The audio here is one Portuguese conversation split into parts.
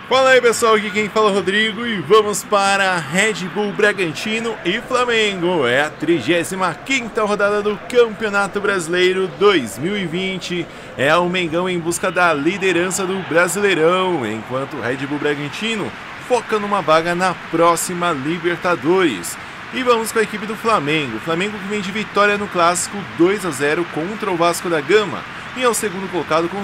Fala aí pessoal, aqui quem fala é o Rodrigo e vamos para Red Bull Bragantino e Flamengo. É a 35ª rodada do Campeonato Brasileiro 2020. É o Mengão em busca da liderança do Brasileirão, enquanto o Red Bull Bragantino foca numa vaga na próxima Libertadores. E vamos com a equipe do Flamengo. O Flamengo que vem de vitória no Clássico 2-0 contra o Vasco da Gama. E é o segundo colocado com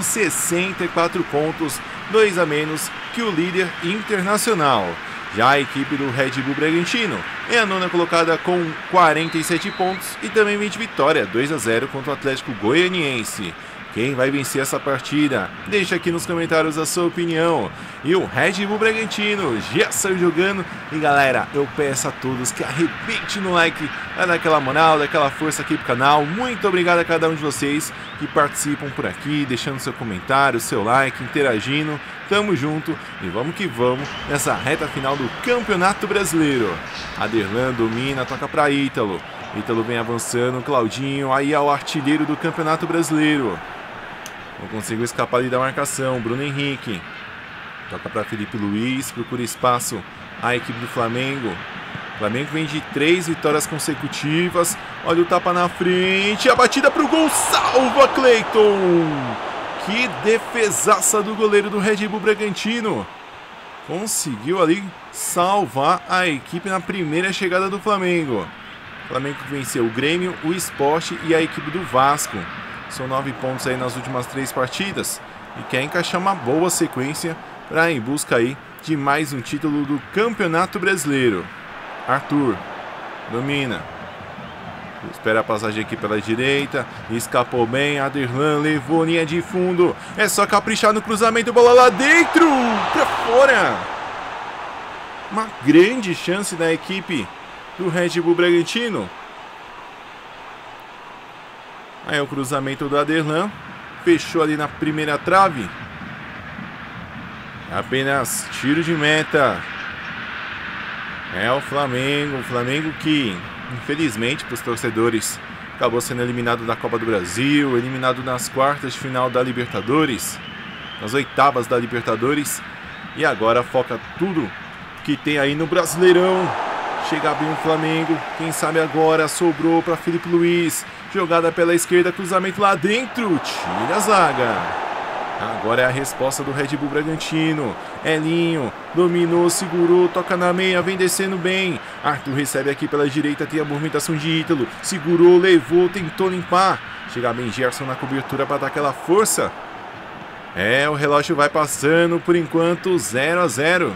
64 pontos, 2 a menos que o líder Internacional. Já a equipe do Red Bull Bragantino é a nona colocada com 47 pontos e também vem de vitória 2-0 contra o Atlético Goianiense. Quem vai vencer essa partida? Deixa aqui nos comentários a sua opinião. E o Red Bull Bragantino já saiu jogando. E galera, eu peço a todos que arrebente no like, vai dar aquela moral, daquela força aqui pro canal. Muito obrigado a cada um de vocês que participam por aqui, deixando seu comentário, seu like, interagindo. Tamo junto e vamos que vamos nessa reta final do Campeonato Brasileiro. Aderlan domina, toca para Ítalo. Ítalo vem avançando, Claudinho, aí é o artilheiro do Campeonato Brasileiro. Não conseguiu escapar ali da marcação, Bruno Henrique. Toca para Felipe Luiz, procura espaço a equipe do Flamengo. O Flamengo vem de 3 vitórias consecutivas. Olha o tapa na frente, a batida para o gol, salva Cleiton! Que defesaça do goleiro do Red Bull Bragantino. Conseguiu ali salvar a equipe na primeira chegada do Flamengo. O Flamengo venceu o Grêmio, o Sport e a equipe do Vasco. São 9 pontos aí nas últimas 3 partidas. E quer encaixar uma boa sequência para ir em busca aí de mais um título do Campeonato Brasileiro. Arthur domina. Espera a passagem aqui pela direita. Escapou bem. Aderlan levou linha de fundo. É só caprichar no cruzamento. Bola lá dentro. Pra fora. Uma grande chance da equipe do Red Bull Bragantino. Aí o cruzamento do Aderlan. Fechou ali na primeira trave. Apenas tiro de meta. É o Flamengo. O Flamengo que, infelizmente, para os torcedores, acabou sendo eliminado da Copa do Brasil, eliminado nas quartas de final da Libertadores, nas oitavas da Libertadores, e agora foca tudo que tem aí no Brasileirão. Chega bem o Flamengo, quem sabe agora sobrou para Felipe Luiz, jogada pela esquerda, cruzamento lá dentro, tira a zaga. Agora é a resposta do Red Bull Bragantino. Elinho dominou, segurou, toca na meia, vem descendo bem. Arthur recebe aqui pela direita, tem a movimentação de Ítalo. Segurou, levou, tentou limpar. Chega bem Gerson na cobertura para dar aquela força. O relógio vai passando, por enquanto 0-0.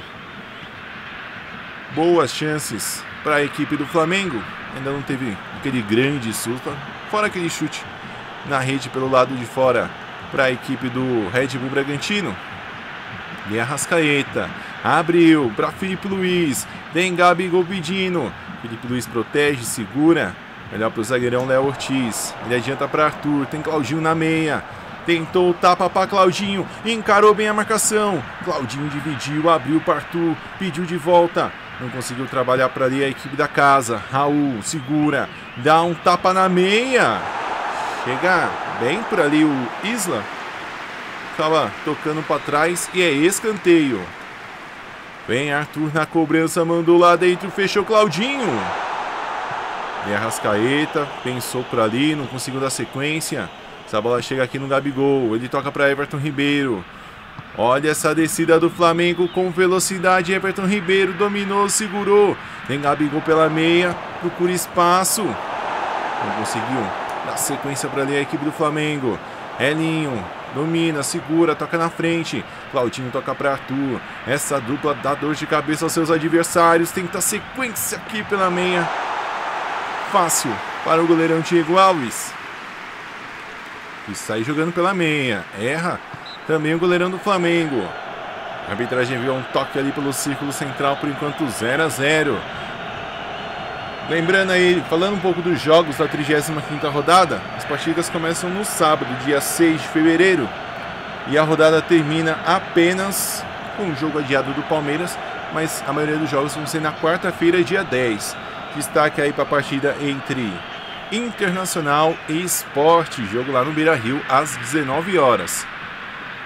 Boas chances para a equipe do Flamengo. Ainda não teve aquele grande susto, fora aquele chute na rede pelo lado de fora para a equipe do Red Bull Bragantino. E Arrascaeta abriu para Felipe Luiz, tem Gabigol pedindo. Felipe Luiz protege, segura. Melhor para o zagueirão Léo Ortiz. Ele adianta para Arthur, tem Claudinho na meia. Tentou o tapa para Claudinho, encarou bem a marcação. Claudinho dividiu, abriu para Arthur, pediu de volta. Não conseguiu trabalhar para ali a equipe da casa. Raul segura, dá um tapa na meia. Chega bem por ali o Isla. Estava tocando para trás e é escanteio. Vem Arthur na cobrança, mandou lá dentro, fechou Claudinho. E Arrascaeta pensou por ali, não conseguiu dar sequência. Essa bola chega aqui no Gabigol, ele toca para Everton Ribeiro. Olha essa descida do Flamengo com velocidade. Everton Ribeiro dominou, segurou. Tem Gabigol pela meia, procura espaço. Não conseguiu dar sequência para ali a equipe do Flamengo. Elinho domina, segura, toca na frente. Claudinho toca para Arthur. Essa dupla dá dor de cabeça aos seus adversários. Tenta sequência aqui pela meia. Fácil para o goleirão Diego Alves, que sai jogando pela meia. Erra também o goleirão do Flamengo. A arbitragem viu um toque ali pelo círculo central, por enquanto 0-0. Lembrando aí, falando um pouco dos jogos da 35ª rodada, as partidas começam no sábado, dia 6 de fevereiro. E a rodada termina apenas com o jogo adiado do Palmeiras, mas a maioria dos jogos vão ser na quarta-feira, dia 10. Destaque aí para a partida entre Internacional e Sport, jogo lá no Beira-Rio às 19 horas.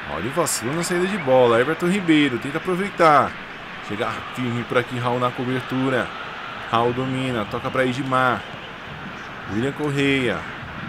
Olha o vacilo na saída de bola. Everton Ribeiro tenta aproveitar. Chega firme por aqui, Raul na cobertura. Raul domina, toca para Edmar. William Correia.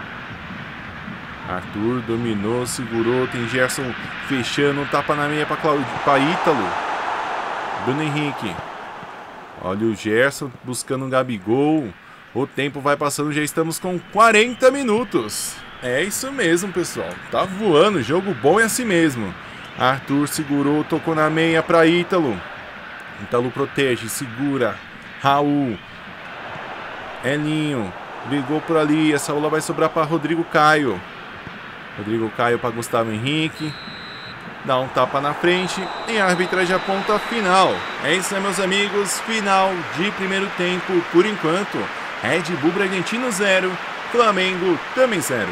Arthur dominou, segurou. Tem Gerson fechando, tapa na meia para Ítalo. Bruno Henrique. Olha o Gerson buscando um Gabigol. O tempo vai passando, já estamos com 40 minutos. É isso mesmo, pessoal. Tá voando, jogo bom é assim mesmo. Arthur segurou, tocou na meia para Ítalo. Ítalo protege, segura. Raul. Elinho. Brigou por ali. Essa bola vai sobrar para Rodrigo Caio. Rodrigo Caio para Gustavo Henrique. Dá um tapa na frente e a arbitragem aponta final. É isso aí, meus amigos. Final de primeiro tempo por enquanto. Red Bull Bragantino 0. Flamengo também 0.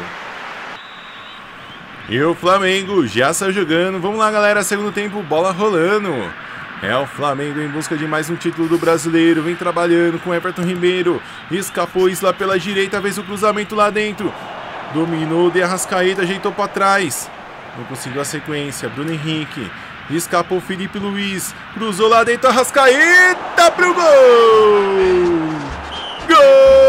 E o Flamengo já saiu jogando. Vamos lá, galera. Segundo tempo, bola rolando. É o Flamengo em busca de mais um título do Brasileiro. Vem trabalhando com Everton Ribeiro. Escapou Isla pela direita. Fez o cruzamento lá dentro. Dominou de Arrascaeta. Ajeitou para trás. Não conseguiu a sequência. Bruno Henrique. Escapou Felipe Luiz. Cruzou lá dentro. Arrascaeta pro gol. Gol!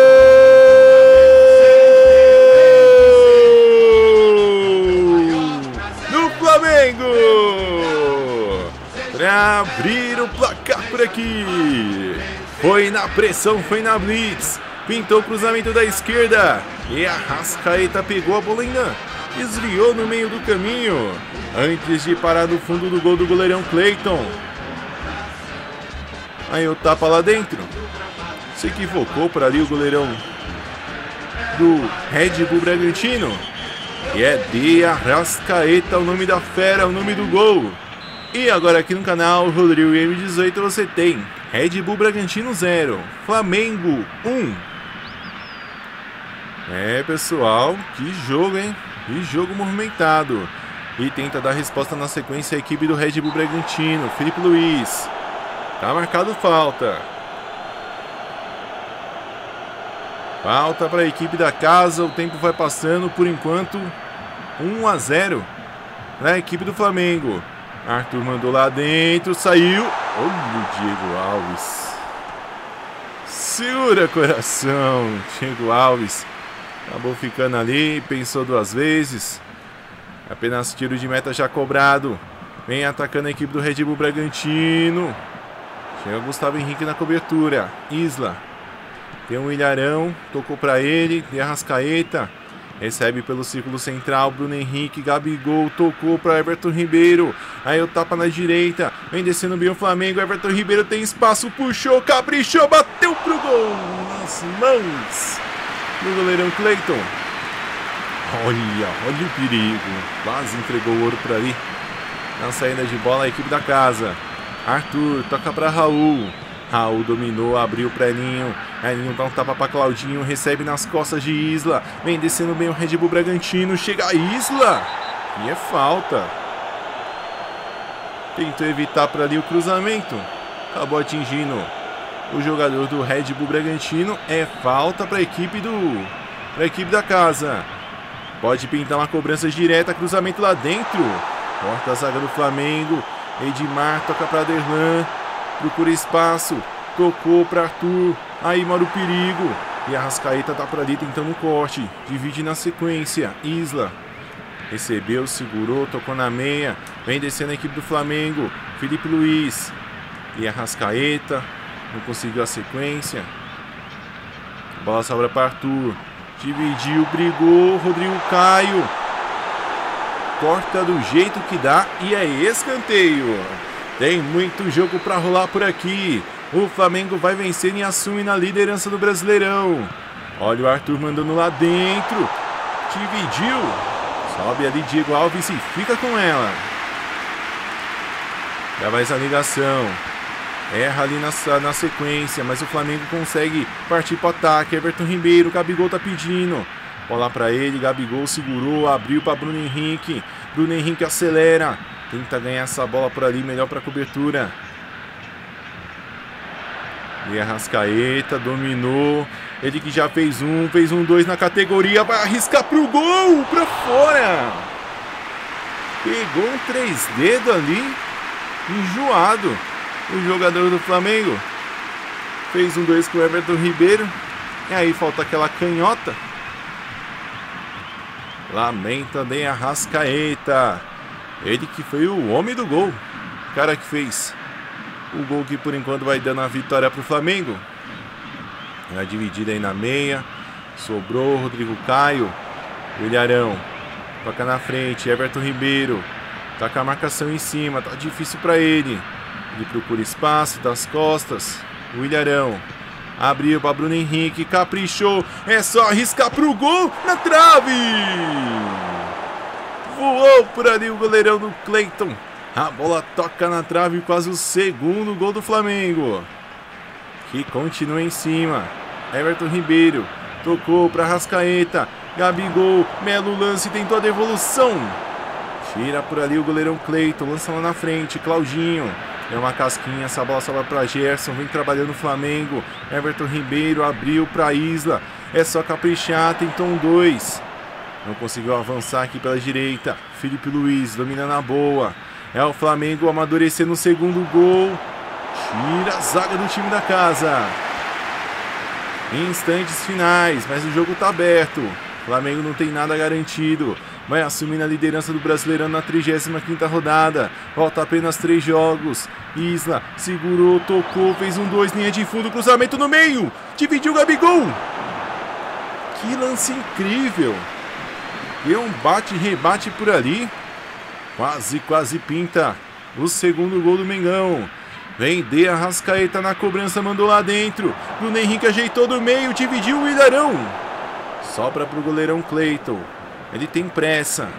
Para abrir o placar por aqui. Foi na pressão, foi na blitz. Pintou o cruzamento da esquerda. E a Arrascaeta pegou a bola ainda. Desviou no meio do caminho. Antes de parar no fundo do gol do goleirão Cleiton. Aí o tapa lá dentro. Se equivocou por ali o goleirão do Red Bull Bragantino. E é de Arrascaeta o nome da fera, o nome do gol. E agora aqui no canal Rodrigo Game 18 você tem Red Bull Bragantino 0, Flamengo 1. É, pessoal, que jogo, hein? Que jogo movimentado. E tenta dar resposta na sequência a equipe do Red Bull Bragantino. Felipe Luiz. Tá marcado falta. Falta para a equipe da casa. O tempo vai passando por enquanto. 1-0 para a equipe do Flamengo. Arthur mandou lá dentro, saiu. Olha o Diego Alves. Segura coração. Diego Alves acabou ficando ali, pensou duas vezes. Apenas tiro de meta já cobrado. Vem atacando a equipe do Red Bull Bragantino. Chega Gustavo Henrique na cobertura. Isla. Tem um Ilharão, tocou para ele. De Arrascaeta. Recebe pelo círculo central, Bruno Henrique, Gabigol, tocou para Everton Ribeiro. Aí o tapa na direita, vem descendo bem o Flamengo, Everton Ribeiro tem espaço, puxou, caprichou, bateu pro gol, nas mãos do goleirão Cleiton. Olha o perigo, quase entregou o ouro por ali. Na saída de bola a equipe da casa. Arthur, toca para Raul. Raul dominou, abriu para Elinho. Elinho dá um tapa para Claudinho, recebe nas costas de Isla. Vem descendo bem o Red Bull Bragantino, chega a Isla. E é falta. Tentou evitar por ali o cruzamento. Acabou atingindo o jogador do Red Bull Bragantino. É falta para a equipe da casa. Pode pintar uma cobrança direta, cruzamento lá dentro. Corta a zaga do Flamengo. Edmar toca para Derlan. Procura espaço, tocou para Arthur, aí mora o perigo. E a Arrascaeta tá por ali tentando um corte, divide na sequência. Isla recebeu, segurou, tocou na meia. Vem descendo a equipe do Flamengo, Felipe Luiz. E a Arrascaeta não conseguiu a sequência. A bola sobra para Arthur, dividiu, brigou, Rodrigo Caio. Corta do jeito que dá e é escanteio. Tem muito jogo para rolar por aqui. O Flamengo vai vencer e assume na liderança do Brasileirão. Olha o Arthur mandando lá dentro. Dividiu. Sobe ali Diego Alves e fica com ela. Já vai essa ligação. Erra ali na sequência, mas o Flamengo consegue partir para o ataque. Everton Ribeiro, Gabigol tá pedindo. Bola para ele, Gabigol segurou, abriu para Bruno Henrique. Bruno Henrique acelera. Tenta ganhar essa bola por ali, melhor para a cobertura. E Arrascaeta dominou. Ele que já fez um, dois na categoria. Vai arriscar pro gol, para fora. Pegou um 3 dedos ali, enjoado, o jogador do Flamengo. Fez um 2 com o Everton Ribeiro. E aí falta aquela canhota. Lamenta nem a Arrascaeta. Ele que foi o homem do gol. O cara que fez o gol que por enquanto vai dando a vitória para o Flamengo. Na dividida aí na meia. Sobrou o Rodrigo Caio. O Ilharão. Toca na frente. Everton Ribeiro. Tá com a marcação em cima. Tá difícil para ele. Ele procura espaço das costas. O Ilharão. Abriu para Bruno Henrique. Caprichou. É só arriscar pro gol. Na trave. Voou por ali o goleirão do Cleiton. A bola toca na trave. Quase o segundo gol do Flamengo. Que continua em cima. Everton Ribeiro. Tocou para Arrascaeta. Gabigol. Melo lance. Tentou a devolução. Tira por ali o goleirão Cleiton. Lança lá na frente. Claudinho. Deu uma casquinha. Essa bola sobra para Gerson. Vem trabalhando o Flamengo. Everton Ribeiro abriu para Isla. É só caprichar. Tentou um 2. Não conseguiu avançar aqui pela direita. Felipe Luiz domina na boa. É o Flamengo amadurecendo o segundo gol. Tira a zaga do time da casa. Em instantes finais, mas o jogo está aberto. O Flamengo não tem nada garantido. Vai assumindo a liderança do Brasileirão na 35ª rodada. Falta apenas 3 jogos. Isla segurou, tocou, fez um 2, linha de fundo, cruzamento no meio. Dividiu o Gabigol. Que lance incrível. Deu um bate e rebate por ali. Quase pinta o segundo gol do Mengão. Vem de Arrascaeta na cobrança, mandou lá dentro. Bruno Henrique ajeitou do meio, dividiu o Ilharão. Sobra pro goleirão Cleiton. Ele tem pressa.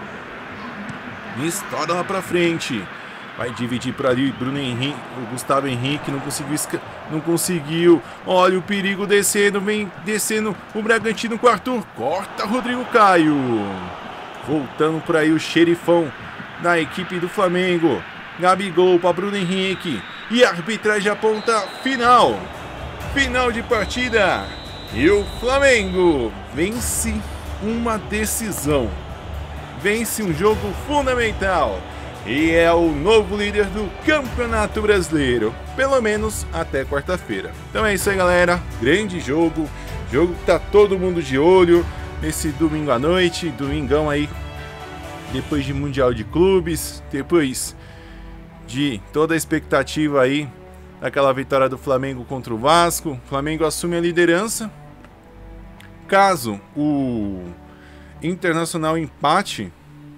Estoura lá pra frente. Vai dividir por ali Bruno Henrique, o Gustavo Henrique não conseguiu. Olha o perigo descendo, vem descendo o Bragantino com o Arthur. Corta Rodrigo Caio. Voltando por aí o xerifão da equipe do Flamengo. Gabigol para Bruno Henrique. E a arbitragem aponta final. Final de partida. E o Flamengo vence uma decisão. Vence um jogo fundamental. E é o novo líder do Campeonato Brasileiro. Pelo menos até quarta-feira. Então é isso aí, galera. Grande jogo. Jogo que tá todo mundo de olho. Nesse domingo à noite. Domingão aí. Depois de Mundial de Clubes. Depois de toda a expectativa aí daquela vitória do Flamengo contra o Vasco. O Flamengo assume a liderança. Caso o Internacional empate,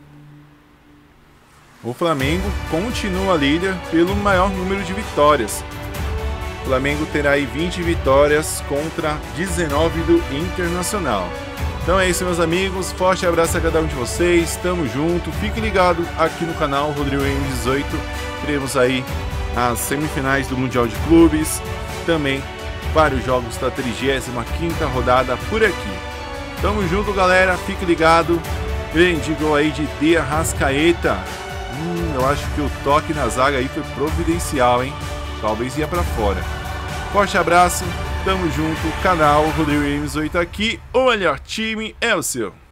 o Flamengo continua líder pelo maior número de vitórias. O Flamengo terá aí 20 vitórias contra 19 do Internacional. Então é isso, meus amigos. Forte abraço a cada um de vocês. Tamo junto. Fique ligado aqui no canal Rodrigo M18. Teremos aí as semifinais do Mundial de Clubes. Também vários jogos da 35ª rodada por aqui. Tamo junto, galera. Fique ligado. Grande gol aí de Arrascaeta. Eu acho que o toque na zaga aí foi providencial, hein? Talvez ia pra fora. Forte abraço. Tamo junto. Canal Rodrigo M18 aqui. O melhor time é o seu.